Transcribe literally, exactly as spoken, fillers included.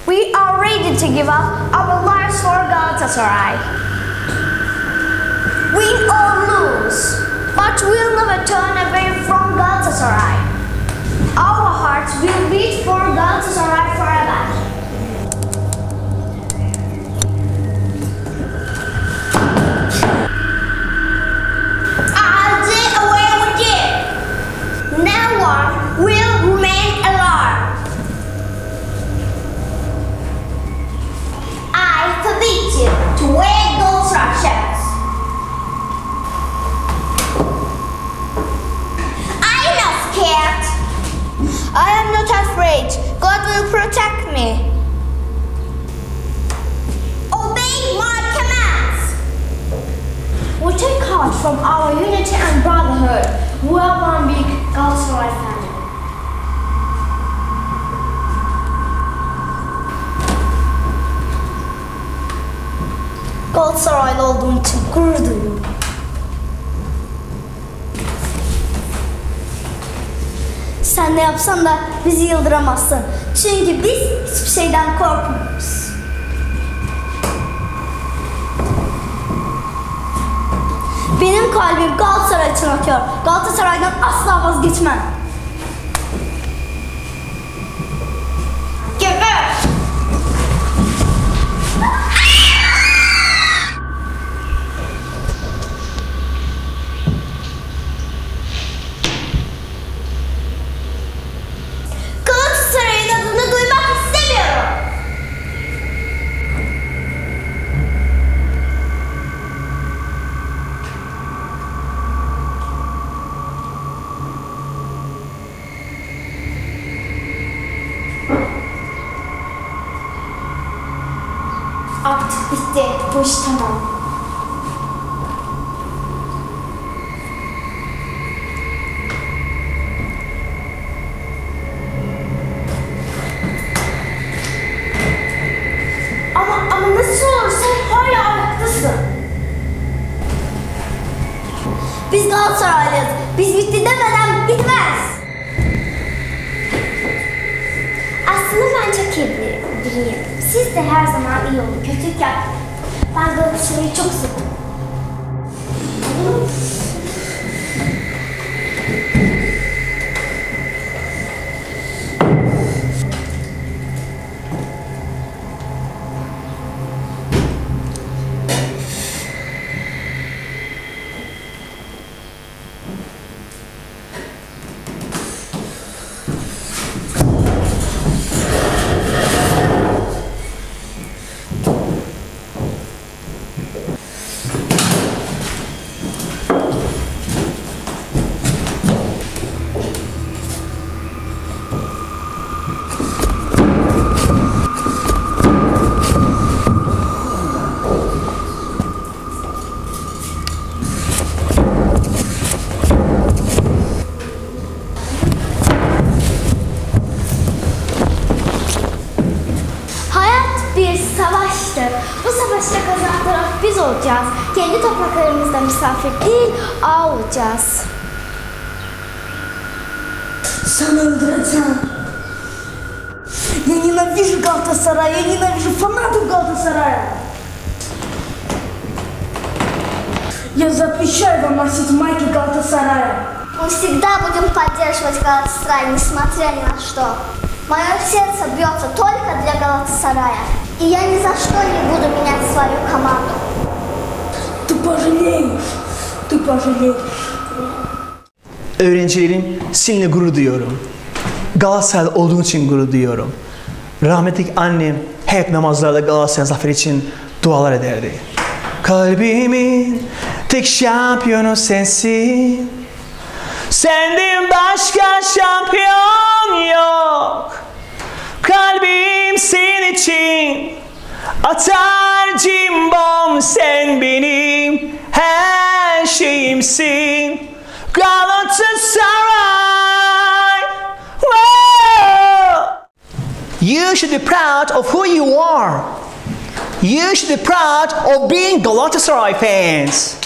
We are ready to give up our lives for Galatasaray. Win or lose, but we'll never turn away from Galatasaray. Our hearts will beat for Galatasaray forever. I'll do away with you. No one will remain alive. I forbid you to wear those rations. I'm not scared. I am not afraid. God will protect me. Obey my commands. We take heart from our unity and brotherhood. We are one big Galatasaray family. Galatasaraylı olduğum için gurur duyuyorum. Sen ne yapsan da bizi yıldıramazsın. Çünkü biz hiçbir şeyden korkmuyoruz. Benim kalbim Galatasaray için atıyor. Galatasaray'dan asla vazgeçmem. Geber! Galatasaray'ın adını duymak istemiyorum. Artık bitti. Bu iş tamam. Ama, ama nasıl olur? Sen hala ayaktasın. Biz Galatasaraylıyız. Biz bitti demeden bitmez. Aslında ben çok iyi biriyim. Siz de her zaman iyi olun, kötüyken. Ben Galatasaray'ı çok seviyorum. Bu savaşta kazanan taraf biz olacağız. Kendi topraklarımızda misafir değil, ağa olacağız. Sana öldüreceğim. Я ненавижу Galatasaray, я ненавижу фанатов Galatasaray. Я запрещаю вам носить майки Galatasaray. Мы всегда будем поддерживать Галатасарай, несмотря ни на что. Мое сердце бьется только для Галатасарая. И я ни за что не буду менять свою команду. Ты пожалеешь, ты pожалеешь. Öğrencilerim, sizinle gurur duyuyorum. Galatasaraylı olduğum için gurur duyuyorum. Rahmetli annem hep namazlarda Galatasaray zaferi için dualar ederdi. Kalbimin tek şampiyonu sensin. Senden başka şampiyon yok. Kalbim senin için atar cimbom, sen benim her şeyimsin. Galatasaray. Whoa. You should be proud of who you are. You should be proud of being Galatasaray fans.